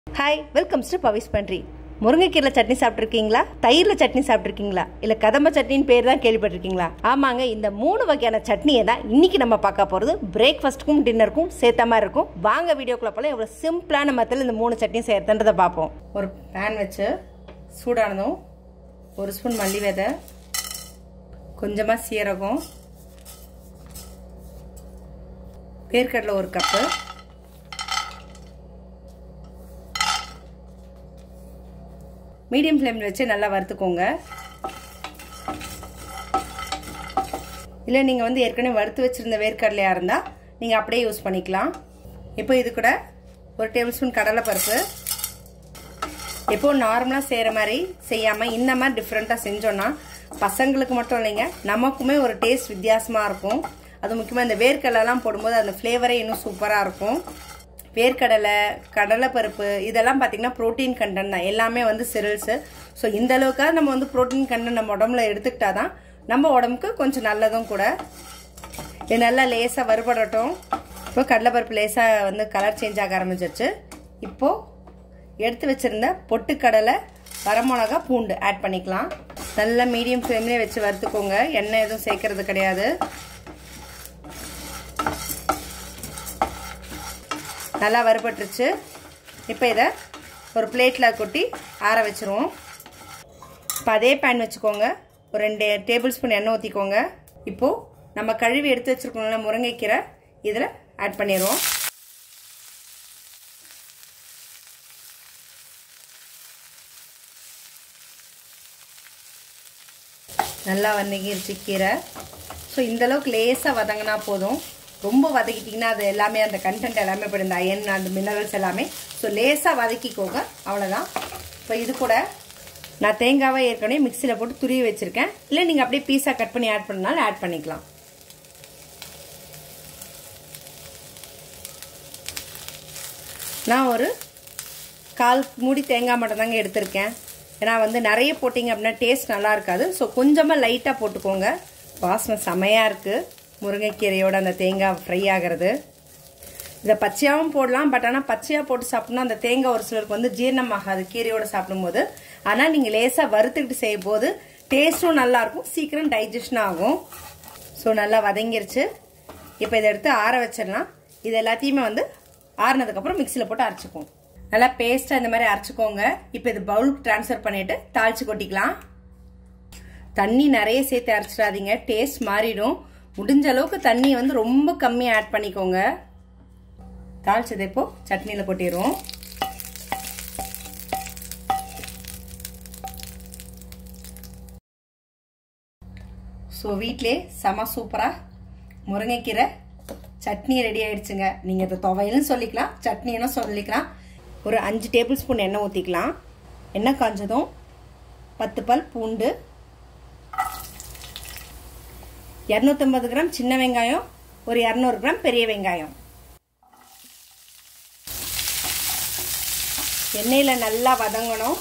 Hi, welcome to Pavis Pantry. முருங்கைக்கீரை சட்னி சாப்பிட்டிருக்கீங்களா? தயிர்ல சட்னி சாப்பிட்டிருக்கீங்களா? இல்ல கதம்ப சட்னியின் பேர் தான் கேள்விப்பட்டிருக்கீங்களா? ஆமாங்க, இந்த மூணு வகையான சட்னியை தான் இன்னைக்கு நம்ம பார்க்க போறது. பிரேக்ஃபாஸ்ட்க்கும் டின்னருக்கும் சேர்த்த மாதிரி இருக்கும். வாங்க வீடியோக்குள்ள போல எவ்வளவு சிம்பிளான மெத்தட்ல இந்த மூணு சட்னி செய்யறதுன்றதை பார்ப்போம். ஒரு பேன் வச்சு சூடானதும் ஒரு ஸ்பூன் மல்லி விதை, கொஞ்சமா சீரகம், வேர்க்கடலை ஒரு கப்பு, மீடியம் ஃப்ளேமில் வச்சு நல்லா வறுத்துக்கோங்க. இல்லை நீங்கள் ஏற்கனவே வறுத்து வச்சுருந்த வேர்க்கடலையாக இருந்தால் நீங்கள் அப்படியே யூஸ் பண்ணிக்கலாம். இப்போ இது கூட ஒரு டேபிள் ஸ்பூன் கடலைப்பருப்பு. எப்போது நார்மலாக செய்கிற மாதிரி செய்யாமல் இந்த மாதிரி டிஃப்ரெண்ட்டாக செஞ்சோன்னா பசங்களுக்கு மட்டும் இல்லைங்க, நமக்குமே ஒரு டேஸ்ட் வித்தியாசமாக இருக்கும். அது முக்கியமாக இந்த வேர்க்கடலைலாம் போடும்போது அந்த ஃப்ளேவரே இன்னும் சூப்பராக இருக்கும். வேர்க்கடலை, கடலைப்பருப்பு இதெல்லாம் பார்த்தீங்கன்னா ப்ரோட்டீன் கண்டென்ட் தான். எல்லாமே செரில்ஸு. ஸோ இந்த அளவுக்காக நம்ம ப்ரோட்டீன் கண்டென்ட் நம்ம உடம்புல எடுத்துக்கிட்டா தான் நம்ம உடம்புக்கு கொஞ்சம் நல்லதும் கூட. இது நல்லா லேசாக வறுபடட்டும். இப்போ கடலைப்பருப்பு லேசாக கலர் சேஞ்ச் ஆக ஆரம்பிச்சிருச்சு. இப்போது எடுத்து வச்சுருந்த பொட்டுக்கடலை, வரமிளகா, பூண்டு ஆட் பண்ணிக்கலாம். நல்லா மீடியம் ஃப்ளேம்லேயே வச்சு வறுத்துக்கோங்க. எண்ணெய் எதுவும் சேர்க்கறது கிடையாது. நல்லா வறுபட்டுருச்சு. இப்போ இதை ஒரு பிளேட்டில் கொட்டி ஆற வச்சுருவோம். இப்போ அதே பேன் வச்சுக்கோங்க. ஒரு 2 டேபிள் ஸ்பூன் எண்ணெய் ஊற்றிக்கோங்க. இப்போது நம்ம கழுவி எடுத்து வச்சுருக்கோம்ல முருங்கைக்கீரை, இதில் ஆட் பண்ணிடுவோம். நல்லா வதங்கிருச்சு கீரை. ஸோ இந்தளவுக்கு லேசாக வதங்கினா போதும். ரொம்ப வதக்கிட்டிங்கன்னா அது எல்லாமே அந்த கண்டென்ட் எல்லாமே போய்டும், இந்த அயன் அந்த மினரல்ஸ் எல்லாமே. ஸோ லேசாக வதக்கிக்கோங்க, அவ்வளோதான். இப்போ இது கூட நான் தேங்காவை ஏற்கனவே மிக்சியில் போட்டு துருவி வச்சுருக்கேன். இல்லை நீங்கள் அப்படியே பீஸாக கட் பண்ணி ஆட் பண்ணாலும் ஆட் பண்ணிக்கலாம். நான் ஒரு 1/4 மூடி தேங்காய் மட்டும் தாங்க எடுத்திருக்கேன். ஏன்னா நிறைய போட்டிங்க அப்படின்னா டேஸ்ட் நல்லா இருக்காது. ஸோ கொஞ்சமாக லைட்டாக போட்டுக்கோங்க. வாசனை செமையாக இருக்குது. முருங்கைக்கீரையோட அந்த தேங்காய் ஃப்ரை ஆகிறது. இதை பச்சையாகவும் போடலாம். பட் ஆனால் பச்சையாக போட்டு சாப்பிட்டோம்னா அந்த தேங்காய் ஒரு சிலருக்கு ஜீரணம் ஆகாது கீரையோட சாப்பிடும்போது. ஆனால் நீங்கள் லேசாக வறுத்துக்கிட்டு செய்யும் போது டேஸ்ட்டும் நல்லாயிருக்கும், சீக்கிரம் டைஜஷன் ஆகும். ஸோ நல்லா வதங்கிருச்சு. இப்போ இதை எடுத்து ஆற வச்சிடலாம். இது எல்லாத்தையுமே ஆறினதுக்கப்புறம் மிக்சியில் போட்டு அரைச்சிக்குவோம். நல்லா பேஸ்ட்டாக இந்த மாதிரி அரைச்சிக்கோங்க. இப்போ இது பவுலுக்கு ட்ரான்ஸ்ஃபர் பண்ணிவிட்டு தாளித்து கொட்டிக்கலாம். தண்ணி நிறைய சேர்த்து அரைச்சிடாதீங்க, டேஸ்ட் மாறிடும். முடிஞ்ச அளவுக்கு தண்ணி ரொம்ப கம்மியாக ஆட் பண்ணிக்கோங்க. தாளிச்சதை இப்போ சட்னியில் கொட்டிடுவோம். ஸோ வீட்டிலே செம சூப்பராக முருங்கைக்கீரை சட்னி ரெடி ஆயிடுச்சுங்க. நீங்கள் இதை துவையல்னு சொல்லிக்கலாம், சட்னின்னு சொல்லிக்கலாம். ஒரு 5 டேபிள் ஸ்பூன் எண்ணெய் ஊற்றிக்கலாம். எண்ணெய் காஞ்சதும் 10 பல் பூண்டு, 250 கிராம் சின்ன வெங்காயம், ஒரு 200 கிராம் பெரிய வெங்காயம். எண்ணெயில் நல்லா வதங்கணும்.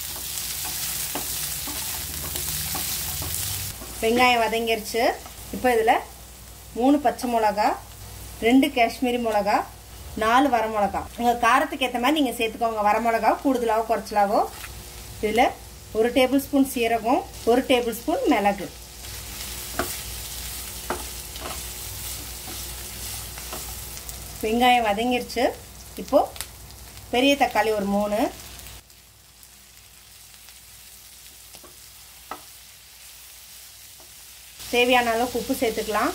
வெங்காயம் வதங்கிருச்சு. இப்போ இதில் 3 பச்சை மிளகா, 2 காஷ்மீரி மிளகா, 4 வரமிளகா. உங்கள் காரத்துக்கு ஏற்ற மாதிரி நீங்கள் சேர்த்துக்கோங்க. வரமிளகா கூடுதலாவோ குறைச்சலாவோ. இதில் 1 டேபிள் ஸ்பூன் சீரகம், 1 டேபிள் ஸ்பூன் மிளகு. வெங்காயம் வதங்கிருச்சு. இப்போ பெரிய தக்காளி ஒரு 3, தேவையான அளவுக்கு உப்பு சேர்த்துக்கலாம்.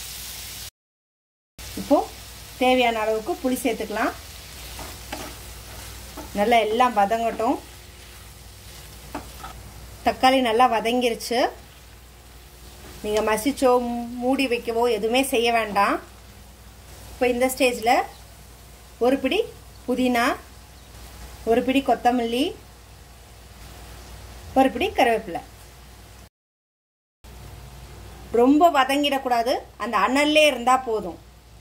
இப்போ தேவையான அளவுக்கு புளி சேர்த்துக்கலாம். நல்லா எல்லாம் வதங்கட்டும். தக்காளி நல்லா வதங்கிருச்சு. நீங்கள் மசிச்சோ மூடி வைக்கவோ எதுவுமே செய்ய வேண்டாம். இப்போ இந்த ஸ்டேஜில் ஒரு பிடி புதினா, ஒரு பிடி கொத்தமல்லி, ஒரு பிடி கருவேப்பிலை. ரொம்ப வதங்கிடக்கூடாது, அந்த அனல்லே இருந்தால் போதும்.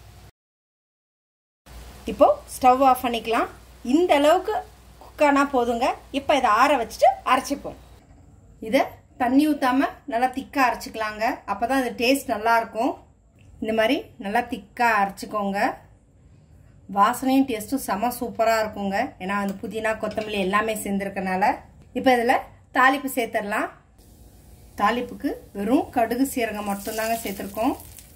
இப்போ ஸ்டவ் ஆஃப் பண்ணிக்கலாம். இந்த அளவுக்கு குக்கானா போதுங்க. இப்போ இதை ஆற வச்சுட்டு அரைச்சிப்போம். இதை தண்ணி ஊற்றாமல் நல்லா திக்காக அரைச்சிக்கலாங்க. அப்போ தான் அது டேஸ்ட் நல்லாயிருக்கும். இந்த மாதிரி நல்லா திக்காக அரைச்சிக்கோங்க. வாசனையும் டேஸ்ட்டும் செம சூப்பராக இருக்குங்க. ஏன்னா வந்து புதினா கொத்தமல்லி எல்லாமே சேர்ந்துருக்கனால. இப்போ இதில் தாளிப்பு சேர்த்துடலாம். தாளிப்புக்கு வெறும் கடுகு சீரகம் மட்டும்தாங்க சேர்த்துருக்கோம்.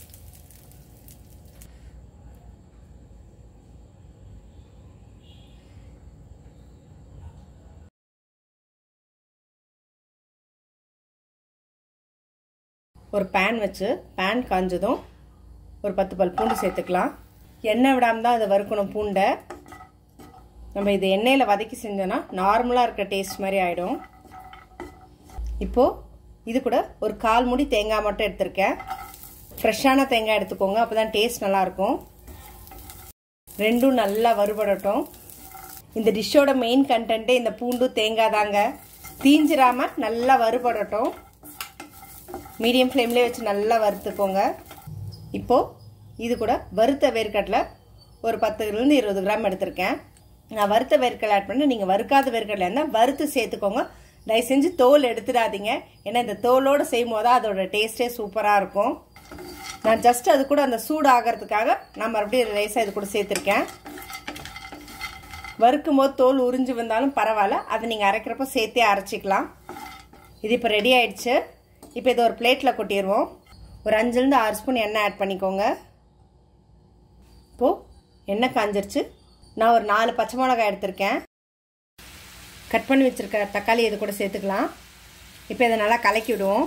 ஒரு பேன் வச்சு பேன் காஞ்சதும் ஒரு 10 பல் பூண்டு சேர்த்துக்கலாம். எண்ணெய் விடாமல் தான் அதை வறுக்கணும் பூண்டை. நம்ம இதை எண்ணெயில் வதக்கி செஞ்சோன்னா நார்மலாக இருக்க டேஸ்ட் மாதிரி ஆகிடும். இப்போது இது கூட ஒரு 1/4 மூடி தேங்காய் மட்டும் எடுத்திருக்கேன். ஃப்ரெஷ்ஷான தேங்காய் எடுத்துக்கோங்க, அப்போ தான் டேஸ்ட் நல்லாயிருக்கும். ரெண்டும் நல்லா வறுபடட்டும். இந்த டிஷ்ஷோட மெயின் கண்டென்ட்டே இந்த பூண்டு தேங்காய் தாங்க. தீஞ்சிராமல் நல்லா வறுபடட்டும். மீடியம் ஃப்ளேம்லேயே வச்சு நல்லா வறுத்துக்கோங்க. இப்போது இது கூட வறுத்த வேர்க்கடலை ஒரு 10லேருந்து 20 கிராம் எடுத்திருக்கேன். நான் வறுத்த வேர்க்கடலை ஆட் பண்ணி, நீங்கள் வறுக்காத வேர்க்கடலை இருந்தால் வறுத்து சேர்த்துக்கோங்க. தயவு செஞ்சு தோல் எடுத்துடாதீங்க. ஏன்னா இந்த தோலோடு செய்யும் போது அதோட டேஸ்ட்டே சூப்பராக இருக்கும். நான் ஜஸ்ட் அது கூட அந்த சூடு ஆகிறதுக்காக நான் மறுபடியும் ரைஸாக இது கூட சேர்த்துருக்கேன். வறுக்கும் போது தோல் உறிஞ்சு வந்தாலும் பரவாயில்ல, அதை நீங்கள் அரைக்கிறப்ப சேர்த்தே அரைச்சிக்கலாம். இது இப்போ ரெடி ஆயிடுச்சு. இப்போ இதை ஒரு பிளேட்டில் கொட்டிடுவோம். ஒரு 5லேருந்து 6 ஸ்பூன் எண்ணெய் ஆட் பண்ணிக்கோங்க. இப்போது எண்ணெய் காஞ்சிருச்சு. நான் ஒரு 4 பச்சை மிளகாய் எடுத்திருக்கேன். கட் பண்ணி வச்சுருக்க தக்காளி இது கூட சேர்த்துக்கலாம். இப்போ இதை நல்லா கலக்கி விடுவோம்.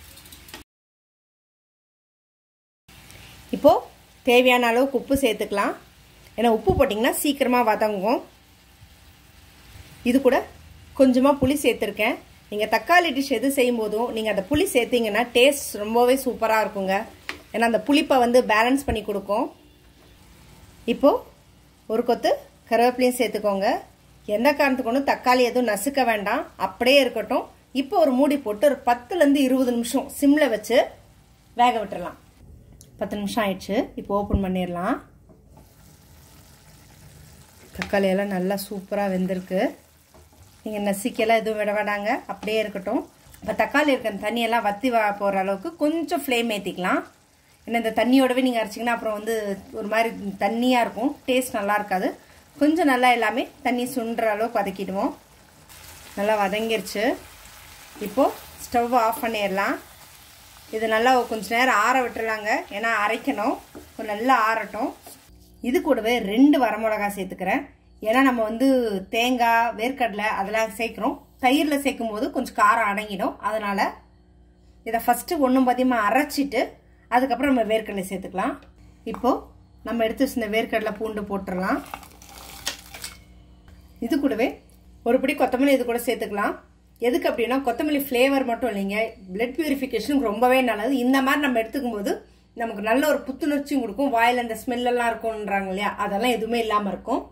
இப்போது தேவையான அளவுக்கு உப்பு சேர்த்துக்கலாம். ஏன்னா உப்பு போட்டிங்கன்னா சீக்கிரமாக வதங்கும். இது கூட கொஞ்சமாக புளி சேர்த்துருக்கேன். நீங்கள் தக்காளி டிஷ் எது செய்யும்போதும் நீங்கள் அந்த புளி சேர்த்திங்கன்னா டேஸ்ட் ரொம்பவே சூப்பராக இருக்குங்க. ஏன்னா அந்த புளிப்பை வந்து பேலன்ஸ் பண்ணி கொடுக்கும். இப்போது ஒரு கொத்து கருவேப்பிலையும் சேர்த்துக்கோங்க. எந்த காரணத்துக்கு ஒன்றும் தக்காளி எதுவும் நசுக்க வேண்டாம், அப்படியே இருக்கட்டும். இப்போ ஒரு மூடி போட்டு ஒரு 10லேருந்து 20 நிமிஷம் சிம்மில் வச்சு வேக விட்டுறலாம். 10 நிமிஷம் ஆயிடுச்சு. இப்போ ஓப்பன் பண்ணிடலாம். தக்காளி எல்லாம் நல்லா சூப்பராக வெந்திருக்கு. நீங்கள் நசிக்கெல்லாம் எதுவும் விட வேண்டாங்க, அப்படியே இருக்கட்டும். இப்போ தக்காளி இருக்கிற தண்ணியெல்லாம் வற்றி போகிற அளவுக்கு கொஞ்சம் ஃப்ளேம் ஏற்றிக்கலாம். ஏன்னா இந்த தண்ணியோடவே நீங்கள் அரைச்சிங்கன்னா அப்புறம் வந்து ஒரு மாதிரி தண்ணியாக இருக்கும், டேஸ்ட் நல்லா இருக்காது. கொஞ்சம் நல்லா எல்லாமே தண்ணி சுண்டுற அளவுக்கு வதக்கிடுவோம். நல்லா வதங்கிருச்சு. இப்போது ஸ்டவ் ஆஃப் பண்ணிடலாம். இது நல்லா கொஞ்சம் நேரம் ஆற விட்டுறலாங்க. ஏன்னா அரைக்கணும், நல்லா ஆறட்டும். இது கூடவே 2 வரமிளகாய் சேர்த்துக்கிறேன். ஏன்னா நம்ம வந்து தேங்காய் வேர்க்கடலை அதெல்லாம் சேர்க்குறோம். தயிரில் சேர்க்கும் போது கொஞ்சம் காரம் அடங்கிடும். அதனால் இதை ஃபஸ்ட்டு ஒன்றும் பாதியமாக அரைச்சிட்டு அதுக்கப்புறம் நம்ம வேர்க்கடலை சேர்த்துக்கலாம். இப்போது நம்ம எடுத்து வச்சிருந்த வேர்க்கடலை பூண்டு போட்டுடலாம். இது கூடவே ஒரு பிடி கொத்தமல்லி இது கூட சேர்த்துக்கலாம். எதுக்கு அப்படின்னா கொத்தமல்லி ஃப்ளேவர் மட்டும் இல்லைங்க, பிளட் பியூரிஃபிகேஷனுக்கு ரொம்பவே நல்லது. இந்த மாதிரி நம்ம எடுத்துக்கும் போது நமக்கு நல்ல ஒரு புத்துணர்ச்சியும் கொடுக்கும். வாயில் அந்த ஸ்மெல்லாம் இருக்கும்ன்றாங்க இல்லையா, அதெல்லாம் எதுவுமே இல்லாமல் இருக்கும்.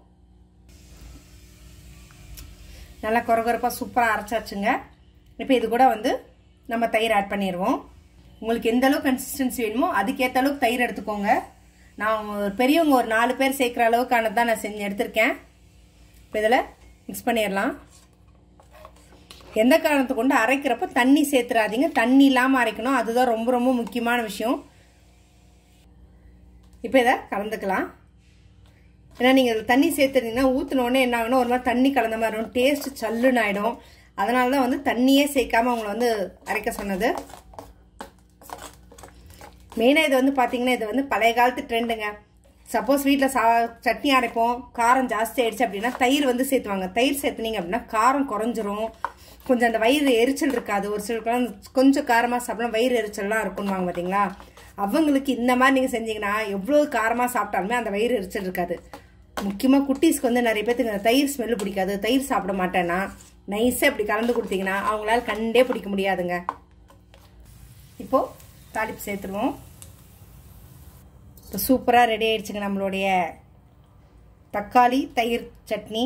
நல்லா கொரகொரப்பாக சூப்பராக அரைச்சாச்சுங்க. இப்போ இது கூட வந்து நம்ம தயிர் ஆட் பண்ணிடுவோம். உங்களுக்கு எந்த அளவுக்கு கன்சிஸ்டன்சி வேணுமோ அதுக்கேற்ற அளவுக்கு தயிர் எடுத்துக்கோங்க. நான் பெரியவங்க ஒரு 4 பேர் சேர்க்குற அளவுக்கானது தான் நான் செஞ்சு எடுத்திருக்கேன். இப்போ இதில் மிக்ஸ் பண்ணிடலாம். எந்த காரணத்தை கொண்டு அரைக்கிறப்ப தண்ணி சேர்த்துறாதீங்க, தண்ணி இல்லாமல் அரைக்கணும். அதுதான் ரொம்ப ரொம்ப முக்கியமான விஷயம். இப்போ இதை கலந்துக்கலாம். ஏன்னா நீங்கள் தண்ணி சேர்த்துருந்தீங்கன்னா ஊற்றினோடனே என்ன ஆகணும், ஒரு மாதிரி தண்ணி கலந்த மாதிரி இருக்கும், டேஸ்ட் சல்லுன்னு ஆகிடும். அதனால தான் வந்து தண்ணியே சேர்க்காம அவங்கள வந்து அரைக்க சொன்னது. மெயினாக இது வந்து பார்த்தீங்கன்னா இது வந்து பழைய காலத்து ட்ரெண்டுங்க. சப்போஸ் வீட்டில் சட்னி அரைப்போம், காரம் ஜாஸ்தி ஆயிடுச்சு அப்படின்னா தயிர் வந்து சேர்த்துவாங்க. தயிர் சேர்த்துனீங்க அப்படின்னா காரம் குறைஞ்சிரும், கொஞ்சம் அந்த வயிறு எரிச்சல் இருக்காது. ஒரு சிலருக்குலாம் கொஞ்சம் காரமாக சாப்பிடலாம் வயிறு எரிச்சல்லாம் இருக்குன்னு பார்த்தீங்களா, அவங்களுக்கு இந்த மாதிரி நீங்கள் செஞ்சீங்கன்னா எவ்வளோ காரமாக சாப்பிட்டாலுமே அந்த வயிறு எரிச்சல் இருக்காது. முக்கியமாக குட்டீஸ்க்கு வந்து நிறைய பேருக்கு இந்த தயிர் ஸ்மெல்லு பிடிக்காது, தயிர் சாப்பிட மாட்டேன்னா நைஸாக இப்படி கலந்து கொடுத்தீங்கன்னா அவங்களால கண்டே பிடிக்க முடியாதுங்க. இப்போது தாளிப்பு சேர்த்துருவோம். இப்போ சூப்பராக ரெடி ஆயிடுச்சுங்க நம்மளுடைய தக்காளி தயிர் சட்னி.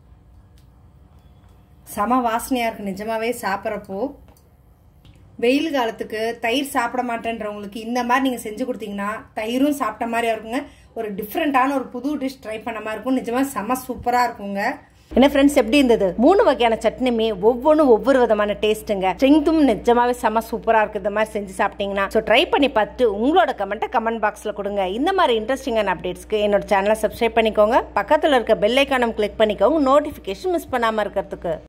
செம வாசனையாக இருக்குது நிஜமாவே சாப்பிட்றப்போ. வெயில் காலத்துக்கு தயிர் சாப்பிட மாட்டேன்றவங்களுக்கு இந்த மாதிரி நீங்கள் செஞ்சு கொடுத்தீங்கன்னா தயிரும் சாப்பிட்ட மாதிரியா இருக்குங்க. ஒரு டிஃப்ரெண்ட்டான ஒரு புது டிஷ் ட்ரை பண்ண மாதிரி இருக்கும். நிஜமாக செம சூப்பராக இருக்குங்க. என்ன ஃப்ரெண்ட்ஸ், எப்படி இருந்தது? 3 வகையான சட்னியுமே ஒவ்வொன்றும் ஒவ்வொரு விதமான டேஸ்ட்டுங்க. ஸ்ட்ரெங்த்தும் நிஜமாவே செம சூப்பரா இருக்கு. இந்த மாதிரி செஞ்சு சாப்பிட்டீங்கன்னா ஸோ ட்ரை பண்ணி பார்த்துட்டு உங்களோட கமெண்ட் பாக்ஸ்ல கொடுங்க. இந்த மாதிரி இன்ட்ரெஸ்டிங்கான அப்டேட்ஸ்க்கு என்னோட சேனலை சப்ஸ்கிரைப் பண்ணிக்கோங்க. பக்கத்தில் இருக்க பெல் ஐக்கானம் கிளிக் பண்ணிக்கோங்க, நோட்டிஃபிகேஷன் மிஸ் பண்ணாம இருக்கிறதுக்கு.